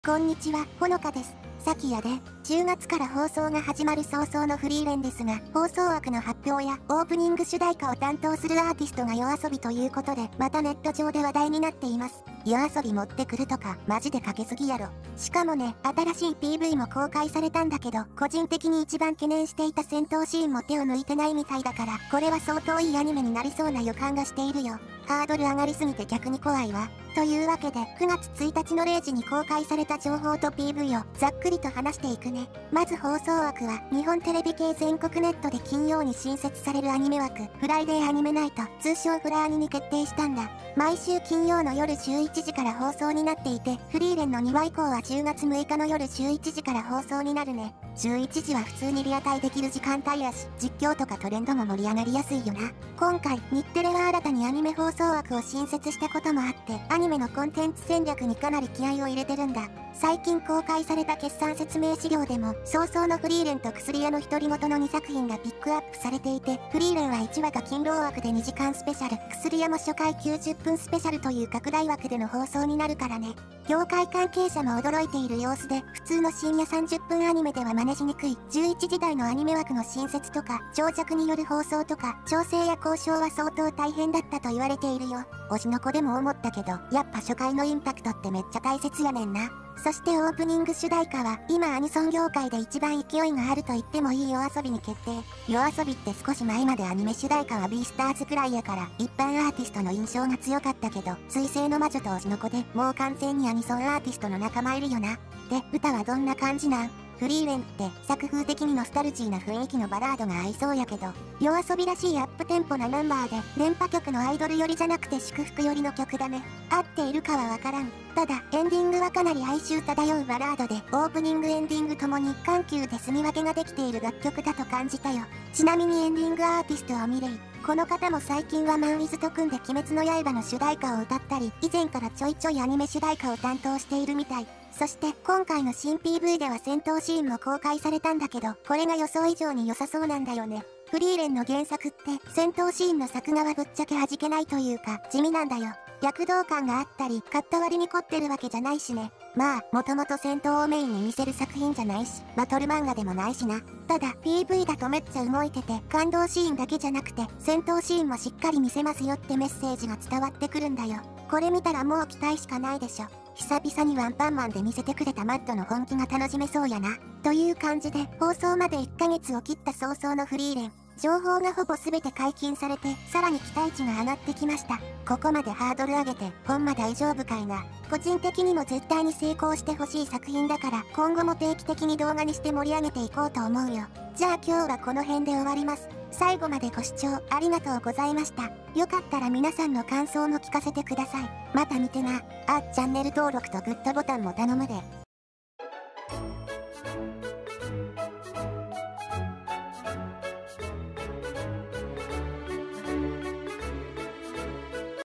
こんにちは、ほのかです。さきやで、10月から放送が始まる早々のフリーレンですが、放送枠の発表やオープニング主題歌を担当するアーティストが夜遊びということで、またネット上で話題になっています。夜遊び持ってくるとか、マジでかけすぎやろ。しかもね、新しい PV も公開されたんだけど、個人的に一番懸念していた戦闘シーンも手を抜いてないみたいだから、これは相当いいアニメになりそうな予感がしているよ。ハードル上がりすぎて逆に怖いわ。というわけで、9月1日の0時に公開された情報と PV をざっくりと話していくね。まず放送枠は、日本テレビ系全国ネットで金曜に新設されるアニメ枠、フライデーアニメナイト、通称フラアニに決定したんだ。毎週金曜の夜11時から放送になっていて、フリーレンの2話以降は10月6日の夜11時から放送になるね。11時は普通にリアタイできる時間帯やし、実況とかトレンドも盛り上がりやすいよな。今回、日テレは新たにアニメ放送枠を新設したこともあって、アニメのコンテンツ戦略にかなり気合を入れてるんだ。最近公開された決算説明資料でも、早々のフリーレンと薬屋の独り言の2作品がピックアップされていて、フリーレンは1話が勤労枠で2時間スペシャル、薬屋も初回90分スペシャルという拡大枠での放送になるからね。業界関係者も驚いている様子で、普通の深夜30分アニメでは真似しにくい11時台のアニメ枠の新設とか、長尺による放送とか、調整や交渉は相当大変だったと言われているよ。推しの子でも思ったけど、やっぱ初回のインパクトってめっちゃ大切やねんな。そしてオープニング主題歌は、今アニソン業界で一番勢いがあると言ってもいい夜遊びに決定。夜遊びって少し前までアニメ主題歌はビースターズくらいやから、一般アーティストの印象が強かったけど、水星の魔女と推しの子でもう完全にアニソンアーティストの仲間いるよな。で、歌はどんな感じなん？フリーレンって作風的にノスタルジーな雰囲気のバラードが合いそうやけど、夜遊びらしいアップテンポなナンバーで電波曲のアイドル寄りじゃなくて祝福寄りの曲だね。合っているかはわからん。ただ、エンディングはかなり哀愁漂うバラードで、オープニングエンディングともに緩急で住み分けができている楽曲だと感じたよ。ちなみにエンディングアーティストはミレイ。この方も最近はマンウィズと組んで鬼滅の刃の主題歌を歌ったり、以前からちょいちょいアニメ主題歌を担当しているみたい。そして今回の新 PV では戦闘シーンも公開されたんだけど、これが予想以上に良さそうなんだよね。フリーレンの原作って戦闘シーンの作画はぶっちゃけ弾けないというか地味なんだよ。躍動感があったり、カット割りに凝ってるわけじゃないしね。まあ、もともと戦闘をメインに見せる作品じゃないし、バトル漫画でもないしな。ただ、PV だとめっちゃ動いてて、感動シーンだけじゃなくて、戦闘シーンもしっかり見せますよってメッセージが伝わってくるんだよ。これ見たらもう期待しかないでしょ。久々にワンパンマンで見せてくれたマッドの本気が楽しめそうやな。という感じで、放送まで1ヶ月を切った早々のフリーレン。情報がほぼ全て解禁されて、さらに期待値が上がってきました。ここまでハードル上げて、ほんま大丈夫かいな。個人的にも絶対に成功してほしい作品だから、今後も定期的に動画にして盛り上げていこうと思うよ。じゃあ今日はこの辺で終わります。最後までご視聴ありがとうございました。よかったら皆さんの感想も聞かせてください。また見てな。チャンネル登録とグッドボタンも頼むで。